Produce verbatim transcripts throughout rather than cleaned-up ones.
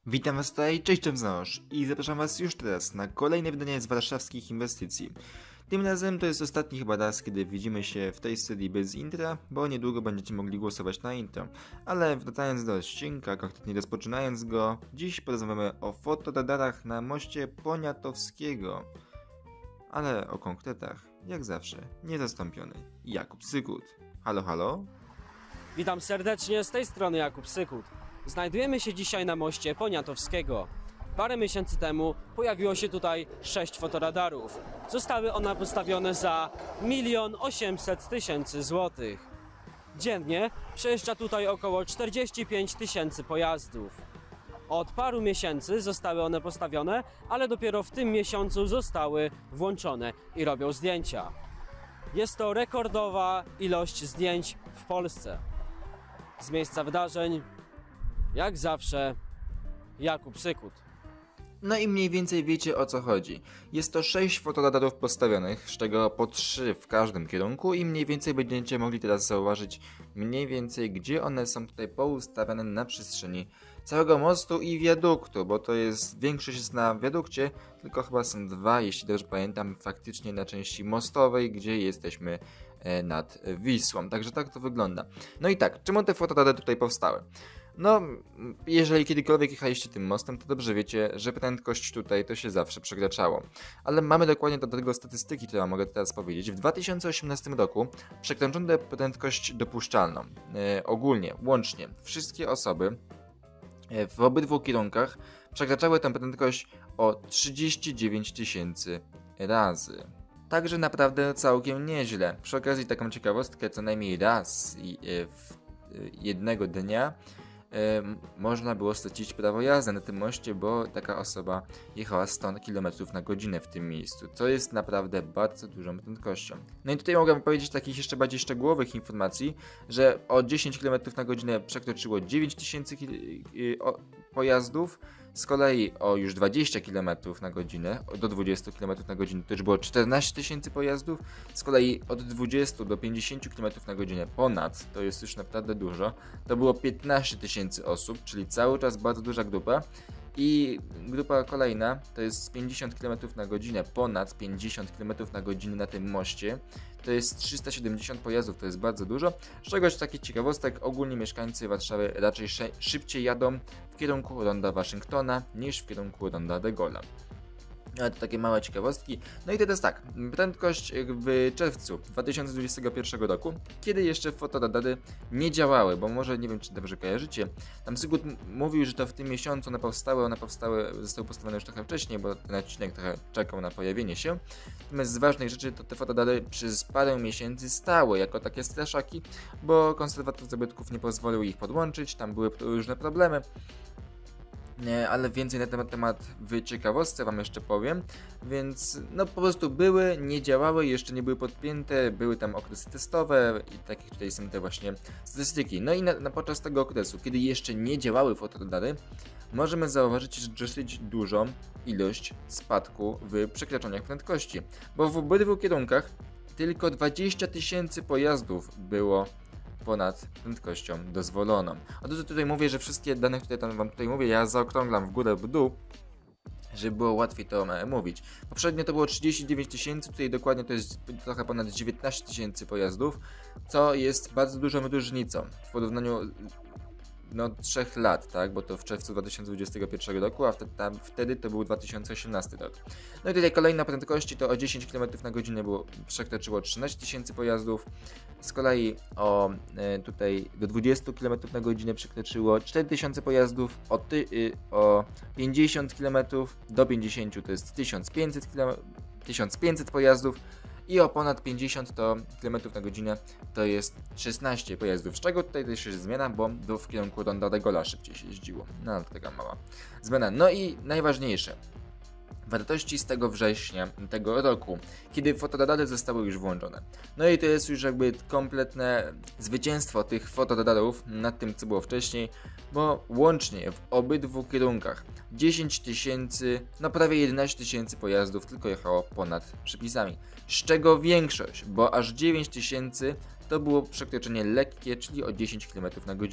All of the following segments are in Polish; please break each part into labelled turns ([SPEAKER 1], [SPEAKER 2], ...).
[SPEAKER 1] Witam was tutaj, cześć Czemznosz i zapraszam was już teraz na kolejne wydanie z warszawskich inwestycji. Tym razem to jest ostatni chyba raz, kiedy widzimy się w tej serii bez intra, bo niedługo będziecie mogli głosować na intro. Ale wracając do odcinka, konkretnie rozpoczynając go, dziś porozmawiamy o fotoradarach na moście Poniatowskiego. Ale o konkretach, jak zawsze, niezastąpiony Jakub Sykut. Halo, halo?
[SPEAKER 2] Witam serdecznie, z tej strony Jakub Sykut. Znajdujemy się dzisiaj na moście Poniatowskiego. Parę miesięcy temu pojawiło się tutaj sześć fotoradarów. Zostały one postawione za milion osiemset tysięcy złotych. Dziennie przejeżdża tutaj około czterdzieści pięć tysięcy pojazdów. Od paru miesięcy zostały one postawione, ale dopiero w tym miesiącu zostały włączone i robią zdjęcia. Jest to rekordowa ilość zdjęć w Polsce. Z miejsca wydarzeń, jak zawsze, Jakub Sykut.
[SPEAKER 1] No i mniej więcej wiecie, o co chodzi. Jest to sześć fotoradarów postawionych, z czego po trzy w każdym kierunku i mniej więcej będziecie mogli teraz zauważyć mniej więcej, gdzie one są tutaj poustawione na przestrzeni całego mostu i wiaduktu, bo to jest, większość jest na wiadukcie, tylko chyba są dwa, jeśli dobrze pamiętam, faktycznie na części mostowej, gdzie jesteśmy nad Wisłą. Także tak to wygląda. No i tak, czemu te fotoradary tutaj powstały? No, jeżeli kiedykolwiek jechaliście tym mostem, to dobrze wiecie, że prędkość tutaj to się zawsze przekraczało. Ale mamy dokładnie do tego statystyki, które mogę teraz powiedzieć. W dwa tysiące osiemnastym roku przekroczono prędkość dopuszczalną. E, ogólnie, łącznie, wszystkie osoby e, w obydwu kierunkach przekraczały tę prędkość o trzydzieści dziewięć tysięcy razy. Także naprawdę całkiem nieźle. Przy okazji taką ciekawostkę, co najmniej raz i, e, w jednego dnia można było stracić prawo jazdy na tym moście, bo taka osoba jechała sto kilometrów na godzinę w tym miejscu, co jest naprawdę bardzo dużą prędkością. No i tutaj mogę powiedzieć takich jeszcze bardziej szczegółowych informacji, że o dziesięć kilometrów na godzinę przekroczyło dziewięć tysięcy pojazdów, z kolei o już dwadzieścia kilometrów na godzinę, do dwudziestu kilometrów na godzinę to już było czternaście tysięcy pojazdów, z kolei od dwudziestu do pięćdziesięciu kilometrów na godzinę ponad, to jest już naprawdę dużo, to było piętnaście tysięcy osób, czyli cały czas bardzo duża grupa. I grupa kolejna to jest pięćdziesiąt kilometrów na godzinę, ponad pięćdziesiąt kilometrów na godzinę na tym moście. To jest trzysta siedemdziesiąt pojazdów, to jest bardzo dużo. Z czegoś takich ciekawostek, ogólnie mieszkańcy Warszawy raczej szybciej jadą w kierunku ronda Waszyngtona niż w kierunku ronda de Gaulle'a. Ale to takie małe ciekawostki. No i teraz tak, prędkość w czerwcu dwa tysiące dwudziestego pierwszego roku, kiedy jeszcze fotoradary nie działały, bo może nie wiem, czy dobrze kojarzycie. Tam Sykut mówił, że to w tym miesiącu one powstały, one powstały, zostały postawione już trochę wcześniej, bo ten odcinek trochę czekał na pojawienie się. Natomiast z ważnych rzeczy to te fotoradary przez parę miesięcy stały jako takie straszaki, bo konserwator zabytków nie pozwolił ich podłączyć, tam były różne problemy. Ale więcej na ten temat w ciekawostce wam jeszcze powiem, więc no po prostu były, nie działały, jeszcze nie były podpięte, były tam okresy testowe i takich tutaj są te właśnie statystyki. No i na, na podczas tego okresu, kiedy jeszcze nie działały fotoradary, możemy zauważyć dosyć dużą ilość spadku w przekraczaniach prędkości, bo w obydwu kierunkach tylko dwadzieścia tysięcy pojazdów było ponad prędkością dozwoloną. Od razu tutaj mówię, że wszystkie dane, które tam wam tutaj mówię, ja zaokrąglam w górę, w dół, żeby było łatwiej to mówić. Poprzednio to było trzydzieści dziewięć tysięcy, tutaj dokładnie to jest trochę ponad dziewiętnaście tysięcy pojazdów, co jest bardzo dużą różnicą w porównaniu no trzech lat, tak, bo to w czerwcu dwa tysiące dwudziestego pierwszego roku, a wtedy, tam, wtedy to był dwa tysiące osiemnasty rok. No i tutaj kolejna prędkości to o dziesięć kilometrów na godzinę było, przekroczyło trzynaście tysięcy pojazdów, z kolei o e, tutaj do dwudziestu kilometrów na godzinę przekroczyło cztery tysiące pojazdów, o, ty, y, o pięćdziesiąt kilometrów do pięćdziesięciu to jest tysiąc pięćset pojazdów, i o ponad pięćdziesiąt kilometrów na godzinę to jest szesnaście pojazdów, z czego tutaj też jest zmiana, bo w kierunku ronda de Gaulle'a szybciej się jeździło. No, taka mała zmiana. No i najważniejsze, wartości z tego września tego roku, kiedy fotoradary zostały już włączone. No i to jest już jakby kompletne zwycięstwo tych fotoradarów nad tym, co było wcześniej, bo łącznie w obydwu kierunkach dziesięć tysięcy, no prawie jedenaście tysięcy pojazdów tylko jechało ponad przepisami. Z czego większość, bo aż dziewięć tysięcy to było przekroczenie lekkie, czyli o dziesięć kilometrów na godzinę.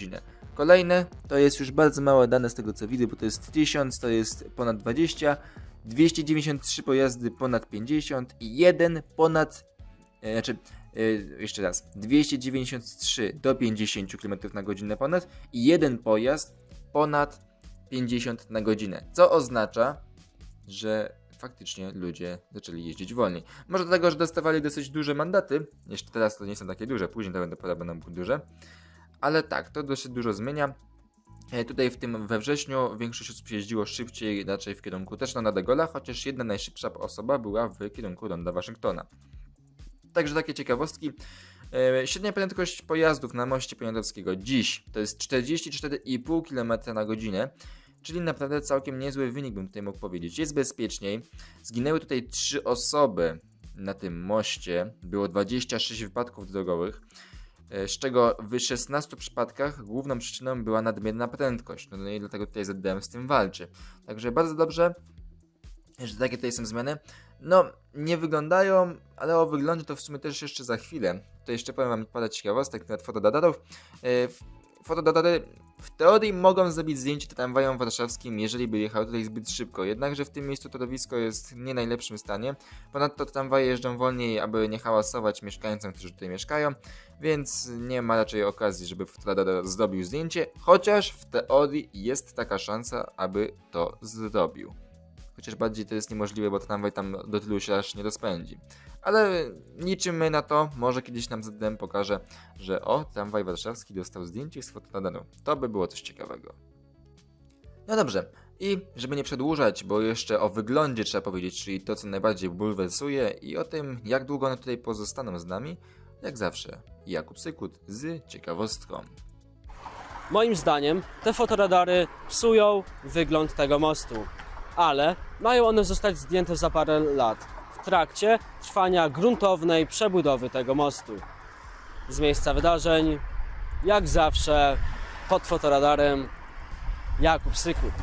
[SPEAKER 1] Kolejne to jest już bardzo małe dane z tego co widzę, bo to jest tysiąc, to jest ponad dwadzieścia, dwieście dziewięćdziesiąt trzy pojazdy ponad pięćdziesiąt i jeden ponad, e, znaczy e, jeszcze raz, dwieście dziewięćdziesiąt trzy do pięćdziesięciu kilometrów na godzinę ponad i jeden pojazd ponad pięćdziesiąt na godzinę, co oznacza, że faktycznie ludzie zaczęli jeździć wolniej. Może dlatego, że dostawali dosyć duże mandaty, jeszcze teraz to nie są takie duże, później to będą podobno duże, ale tak, to dosyć dużo zmienia. E, tutaj w tym we wrześniu większość osób jeździło szybciej, raczej w kierunku też Ronda de Gaulle'a, chociaż jedna najszybsza osoba była w kierunku Ronda Waszyngtona. Także takie ciekawostki. E, średnia prędkość pojazdów na moście Poniatowskiego dziś to jest czterdzieści cztery i pół kilometra na godzinę, czyli naprawdę całkiem niezły wynik bym tutaj mógł powiedzieć. Jest bezpieczniej. Zginęły tutaj trzy osoby na tym moście, było dwadzieścia sześć wypadków drogowych, z czego w szesnastu przypadkach główną przyczyną była nadmierna prędkość. No i dlatego tutaj Z D M z tym walczy. Także bardzo dobrze, że takie tutaj są zmiany. No, nie wyglądają, ale o wyglądzie to w sumie też jeszcze za chwilę. To jeszcze powiem wam parę ciekawostek na fotoradarów. Fotoradary w teorii mogą zrobić zdjęcie tramwajem warszawskim, jeżeli by jechał tutaj zbyt szybko. Jednakże w tym miejscu torowisko jest w nie najlepszym stanie. Ponadto tramwaje jeżdżą wolniej, aby nie hałasować mieszkańcom, którzy tutaj mieszkają. Więc nie ma raczej okazji, żeby fotoradar zrobił zdjęcie. Chociaż w teorii jest taka szansa, aby to zrobił. Chociaż bardziej to jest niemożliwe, bo tramwaj tam do tylu się aż nie rozpędzi. Ale liczymy na to, może kiedyś nam Z D M pokaże, że o, tramwaj warszawski dostał zdjęcie z fotoradaru. To by było coś ciekawego. No dobrze, i żeby nie przedłużać, bo jeszcze o wyglądzie trzeba powiedzieć, czyli to co najbardziej bulwersuje i o tym jak długo one tutaj pozostaną z nami, jak zawsze Jakub Sykut z ciekawostką.
[SPEAKER 2] Moim zdaniem te fotoradary psują wygląd tego mostu, ale mają one zostać zdjęte za parę lat, w trakcie trwania gruntownej przebudowy tego mostu. Z miejsca wydarzeń, jak zawsze, pod fotoradarem Jakub Sykut.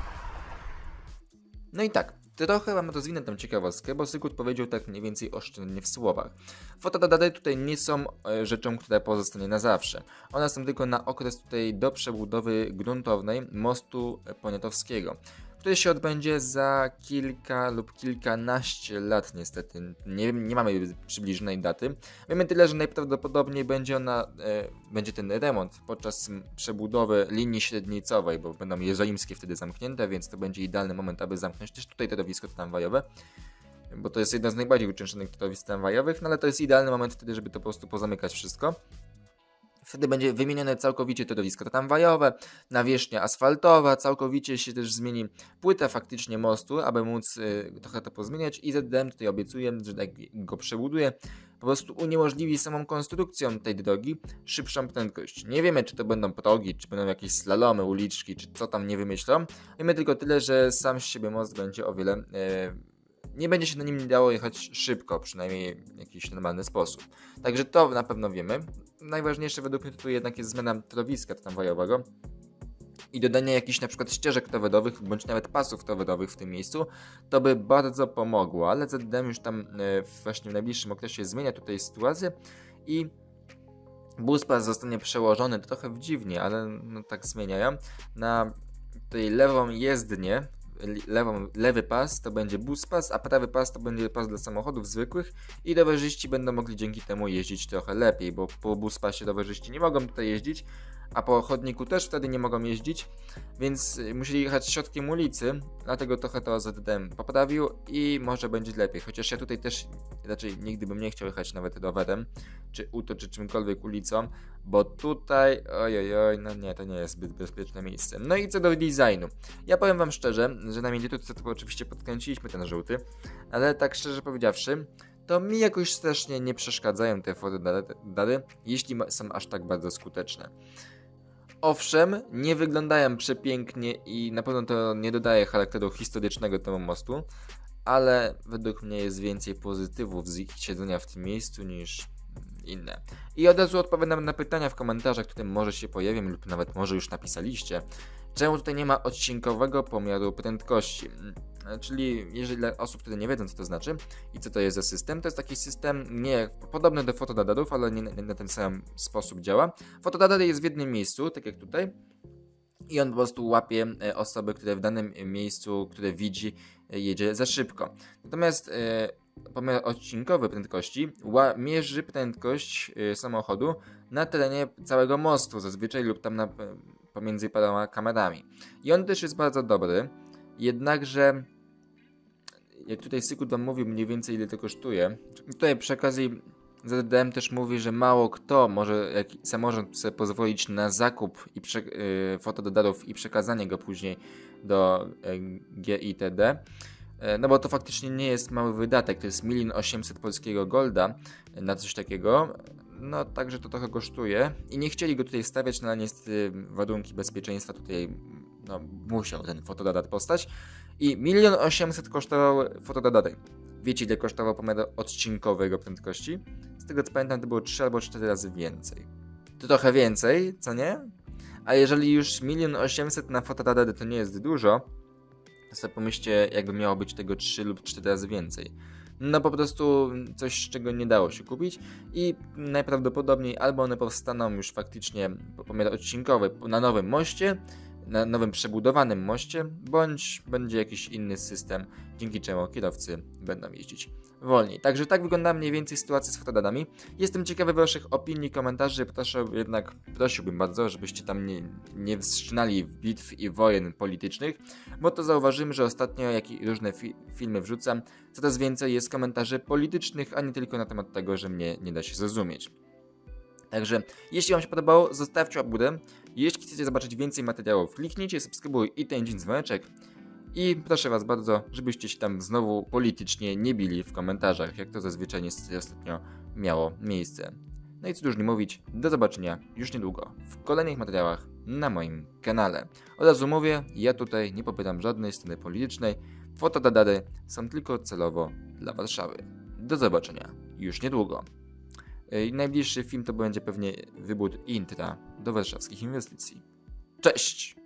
[SPEAKER 1] No i tak, trochę wam rozwinę tę ciekawostkę, bo Sykut powiedział tak mniej więcej oszczędnie w słowach. Fotoradary tutaj nie są e, rzeczą, która pozostanie na zawsze. One są tylko na okres tutaj do przebudowy gruntownej mostu Poniatowskiego, który się odbędzie za kilka lub kilkanaście lat niestety. Nie, nie mamy przybliżonej daty. Wiemy tyle, że najprawdopodobniej będzie ona, e, będzie ten remont podczas przebudowy linii średnicowej, bo będą jerozolimskie wtedy zamknięte, więc to będzie idealny moment, aby zamknąć też tutaj torowisko tramwajowe, bo to jest jedno z najbardziej uczęszczanych torowisk tramwajowych, no ale to jest idealny moment wtedy, żeby to po prostu pozamykać wszystko. Wtedy będzie wymienione całkowicie torowisko tramwajowe, nawierzchnia asfaltowa, całkowicie się też zmieni płyta faktycznie mostu, aby móc y, trochę to pozmieniać i Z D M tutaj obiecuje, że jak go przebuduje, po prostu uniemożliwi samą konstrukcją tej drogi szybszą prędkość. Nie wiemy, czy to będą progi, czy będą jakieś slalomy, uliczki, czy co tam nie wymyślą. Wiemy tylko tyle, że sam z siebie most będzie o wiele... Y, nie będzie się na nim dało jechać szybko, przynajmniej w jakiś normalny sposób. Także to na pewno wiemy. Najważniejsze według mnie to jednak jest zmiana torowiska tramwajowego i dodanie jakichś na przykład ścieżek rowerowych, bądź nawet pasów rowerowych w tym miejscu. To by bardzo pomogło, ale Z D M już tam właśnie w najbliższym okresie zmienia tutaj sytuację i buspas zostanie przełożony trochę w dziwnie, ale no tak zmieniają, na tej lewą jezdnię. Lewą, lewy pas to będzie bus pas, a prawy pas to będzie pas dla samochodów zwykłych i rowerzyści będą mogli dzięki temu jeździć trochę lepiej, bo po bus pasie rowerzyści nie mogą tutaj jeździć, a po chodniku też wtedy nie mogą jeździć, więc musieli jechać środkiem ulicy, dlatego trochę to Z D M poprawił i może będzie lepiej, chociaż ja tutaj też raczej nigdy bym nie chciał jechać nawet rowerem, czy uto, czy czymkolwiek ulicą, bo tutaj, ojoj, oj, no nie, to nie jest zbyt bezpieczne miejsce. No i co do designu, ja powiem wam szczerze, że na Międzytutce to oczywiście podkręciliśmy ten żółty, ale tak szczerze powiedziawszy, to mi jakoś strasznie nie przeszkadzają te fotodary, jeśli są aż tak bardzo skuteczne. Owszem, nie wyglądają przepięknie i na pewno to nie dodaje charakteru historycznego temu mostu, ale według mnie jest więcej pozytywów z ich siedzenia w tym miejscu niż inne. I od razu odpowiadam na pytania w komentarzach, które może się pojawią lub nawet może już napisaliście. Czemu tutaj nie ma odcinkowego pomiaru prędkości? Czyli jeżeli dla osób, które nie wiedzą co to znaczy i co to jest za system, to jest taki system nie podobny do fotoradarów, ale nie na ten sam sposób działa. Fotoradar jest w jednym miejscu, tak jak tutaj, i on po prostu łapie e, osoby, które w danym miejscu, które widzi, e, jedzie za szybko. Natomiast e, pomiar odcinkowy prędkości ła- mierzy prędkość e, samochodu na terenie całego mostu zazwyczaj lub tam na, pomiędzy paroma kamerami. I on też jest bardzo dobry, jednakże jak tutaj Sykut wam mówił mniej więcej ile to kosztuje, tutaj przy okazji Z D M też mówi, że mało kto może, jak samorząd sobie pozwolić na zakup i prze, y, fotoradarów i przekazanie go później do y, G I T D. Y, no bo to faktycznie nie jest mały wydatek, to jest milion osiemset polskiego golda y, na coś takiego. No także to trochę kosztuje i nie chcieli go tutaj stawiać, no ale niestety warunki bezpieczeństwa tutaj no, musiał ten fotoradar postać. I milion osiemset kosztował fotoradar. Wiecie ile kosztował pomiar odcinkowy jego prędkości? Z tego co pamiętam to było trzy albo cztery razy więcej. To trochę więcej, co nie? A jeżeli już milion osiemset na fotoradary to nie jest dużo, to sobie pomyślcie jakby miało być tego trzy lub cztery razy więcej. No po prostu coś, czego nie dało się kupić i najprawdopodobniej albo one powstaną już faktycznie pomiar odcinkowy na nowym moście, na nowym przebudowanym moście, bądź będzie jakiś inny system, dzięki czemu kierowcy będą jeździć wolniej. Także tak wygląda mniej więcej sytuacja z fotoradarami. Jestem ciekawy waszych opinii, komentarzy, proszę jednak, prosiłbym bardzo, żebyście tam nie, nie wszczynali bitw i wojen politycznych, bo to zauważymy, że ostatnio, jak i różne fi filmy wrzucam, coraz więcej jest komentarzy politycznych, a nie tylko na temat tego, że mnie nie da się zrozumieć. Także jeśli wam się podobało, zostawcie łapkę w górę. Jeśli chcecie zobaczyć więcej materiałów, kliknijcie subskrybuj i ten dzwoneczek. I proszę was bardzo, żebyście się tam znowu politycznie nie bili w komentarzach, jak to zazwyczaj niestety ostatnio miało miejsce. No i co dużo nie mówić, do zobaczenia już niedługo w kolejnych materiałach na moim kanale. Od razu mówię, ja tutaj nie popieram żadnej strony politycznej, fotoradary są tylko celowo dla Warszawy. Do zobaczenia już niedługo. I najbliższy film to będzie pewnie wybór intra do warszawskich inwestycji. Cześć!